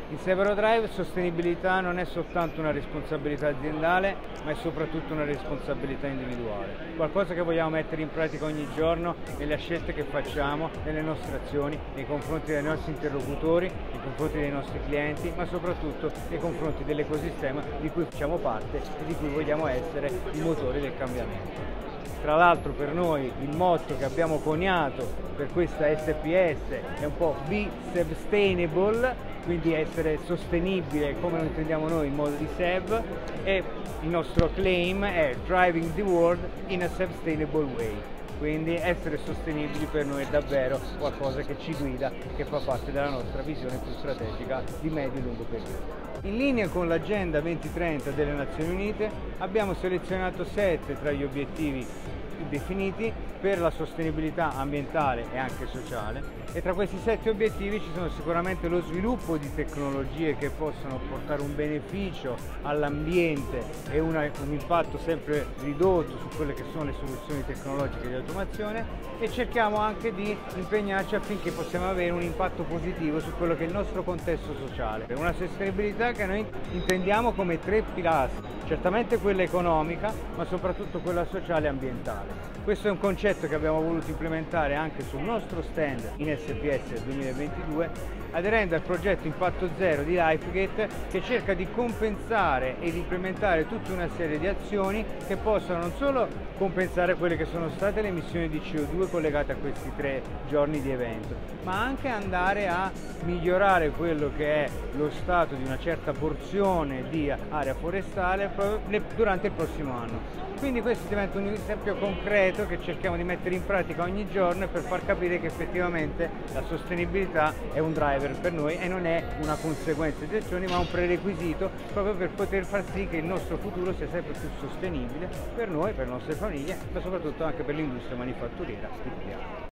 In Severo Drive sostenibilità non è soltanto una responsabilità aziendale, ma è soprattutto una responsabilità individuale. Qualcosa che vogliamo mettere in pratica ogni giorno nelle scelte che facciamo, nelle nostre azioni, nei confronti dei nostri interlocutori, nei confronti dei nostri clienti, ma soprattutto nei confronti dell'ecosistema di cui facciamo parte e di cui vogliamo essere i motori del cambiamento. Tra l'altro per noi il motto che abbiamo coniato per questa SPS è un po' Be Sustainable, quindi essere sostenibile come lo intendiamo noi in modo di SEV, e il nostro claim è Driving the World in a Sustainable Way. Quindi essere sostenibili per noi è davvero qualcosa che ci guida, che fa parte della nostra visione più strategica di medio e lungo periodo. In linea con l'Agenda 2030 delle Nazioni Unite abbiamo selezionato 7 tra gli obiettivi definiti per la sostenibilità ambientale e anche sociale, e tra questi 7 obiettivi ci sono sicuramente lo sviluppo di tecnologie che possono portare un beneficio all'ambiente e un impatto sempre ridotto su quelle che sono le soluzioni tecnologiche di automazione, e cerchiamo anche di impegnarci affinché possiamo avere un impatto positivo su quello che è il nostro contesto sociale. Una sostenibilità che noi intendiamo come 3 pilastri, certamente quella economica, ma soprattutto quella sociale e ambientale. Questo è un concetto che abbiamo voluto implementare anche sul nostro stand in SPS 2022, aderendo al progetto Impatto Zero di Lifegate, che cerca di compensare ed implementare tutta una serie di azioni che possano non solo compensare quelle che sono state le emissioni di CO2 collegate a questi 3 giorni di evento, ma anche andare a migliorare quello che è lo stato di una certa porzione di area forestale durante il prossimo anno. Quindi questo diventa un esempio concreto che cerchiamo di mettere in pratica ogni giorno per far capire che effettivamente la sostenibilità è un driver per noi e non è una conseguenza di azioni, ma un prerequisito proprio per poter far sì che il nostro futuro sia sempre più sostenibile per noi, per le nostre famiglie, ma soprattutto anche per l'industria manifatturiera italiana.